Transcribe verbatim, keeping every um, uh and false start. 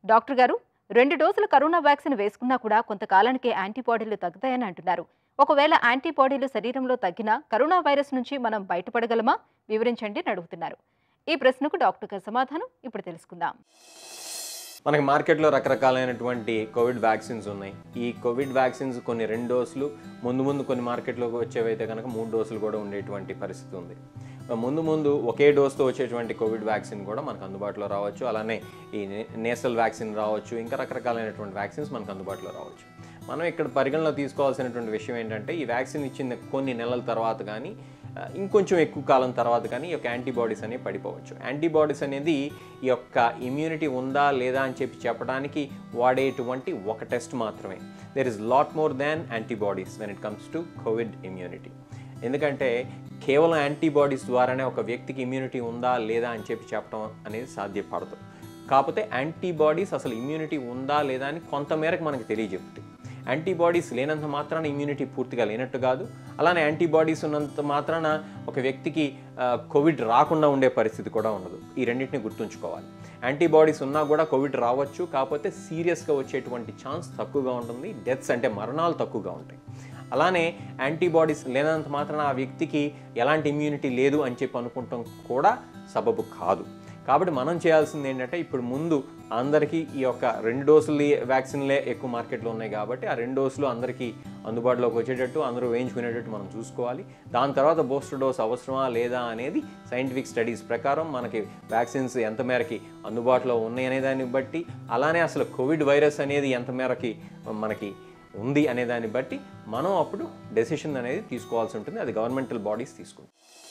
Doctor గారు, రెండు డోసుల కరోనా వ్యాక్సిన్ వేసుకున్నా కూడా కొంతకాలానికే యాంటీబాడీలు తగ్గుతాయని అంటున్నారు. ఒకవేళ యాంటీబాడీలు శరీరంలో తగ్గినా కరోనా వైరస్ నుంచి మనం బయటపడగలమా? వివరించండి అని అడుగుతున్నారు. ఈ ప్రశ్నకు డాక్టర్ గారి సమాధానం ఇప్పుడు తెలుసుకుందాం. మనకి మార్కెట్లో రకరకాలైనటువంటి కోవిడ్ వ్యాక్సిన్స్ ఉన్నాయి. ఈ కోవిడ్ వ్యాక్సిన్స్ కొన్ని రెండు డోసులు, ముందు ముందు కొన్ని మార్కెట్లోకి వచ్చేవైతే కనుక మూడు డోసులు కూడా ఉండేటువంటి పరిస్థితి ఉంది. ముందు ముందు ఒకే డోస్తో వచ్చేటువంటి కోవిడ్ వ్యాక్సిన్ కూడా మనకు అందుబాటులో రావచ్చు. అలానే ఈ నేసల్ వ్యాక్సిన్ రావచ్చు, ఇంకా రకరకాలైనటువంటి వ్యాక్సిన్స్ మనకు అందుబాటులో రావచ్చు. మనం ఇక్కడ పరిగణలో తీసుకోవాల్సినటువంటి విషయం ఏంటంటే, ఈ వ్యాక్సిన్ ఇచ్చిన కొన్ని నెలల తర్వాత కానీ ఇంకొంచెం ఎక్కువ కాలం తర్వాత కానీ ఈ యొక్క యాంటీబాడీస్ అనేవి పడిపోవచ్చు. యాంటీబాడీస్ అనేది ఈ యొక్క ఇమ్యూనిటీ ఉందా లేదా అని చెప్పి చెప్పడానికి వాడేటువంటి ఒక టెస్ట్ మాత్రమే. There is lot more than antibodies when it comes to covid immunity. ఎందుకంటే కేవలం యాంటీబాడీస్ ద్వారానే ఒక వ్యక్తికి ఇమ్యూనిటీ ఉందా లేదా అని చెప్పి చెప్పడం అనేది సాధ్యపడదు. కాకపోతే యాంటీబాడీస్ అసలు ఇమ్యూనిటీ ఉందా లేదా అని కొంతమేరకు మనకు తెలియజెప్తాయి. యాంటీబాడీస్ లేనంత మాత్రాన ఇమ్యూనిటీ పూర్తిగా లేనట్టు కాదు. అలానే యాంటీబాడీస్ ఉన్నంత మాత్రాన ఒక వ్యక్తికి కోవిడ్ రాకుండా ఉండే పరిస్థితి కూడా ఉండదు. ఈ రెండింటిని గుర్తుంచుకోవాలి. యాంటీబాడీస్ ఉన్నా కూడా కోవిడ్ రావచ్చు, కాకపోతే సీరియస్గా వచ్చేటువంటి ఛాన్స్ తక్కువగా ఉంటుంది. డెత్స్ అంటే మరణాలు తక్కువగా ఉంటాయి. అలానే యాంటీబాడీస్ లేనంత మాత్రాన ఆ వ్యక్తికి ఎలాంటి ఇమ్యూనిటీ లేదు అని చెప్పి అనుకుంటాం కూడా సబబు కాదు. కాబట్టి మనం చేయాల్సింది ఏంటంటే, ఇప్పుడు ముందు అందరికీ ఈ యొక్క రెండు డోసులు వ్యాక్సిన్లే ఎక్కువ మార్కెట్లో ఉన్నాయి కాబట్టి ఆ రెండు డోసులు అందరికీ అందుబాటులోకి వచ్చేటట్టు అందరూ వేయించుకునేటట్టు మనం చూసుకోవాలి. దాని తర్వాత బూస్టర్ డోస్ అవసరమా లేదా అనేది సైంటిఫిక్ స్టడీస్ ప్రకారం మనకి వ్యాక్సిన్స్ ఎంత మేరకి అందుబాటులో ఉన్నాయి అనే దాన్ని బట్టి, అలానే అసలు కోవిడ్ వైరస్ అనేది ఎంత మేరకి మనకి ఉంది అనే దాన్ని బట్టి మనం అప్పుడు డెసిషన్ అనేది తీసుకోవాల్సి ఉంటుంది. అది గవర్నమెంటల్ బాడీస్ తీసుకుంటాయి.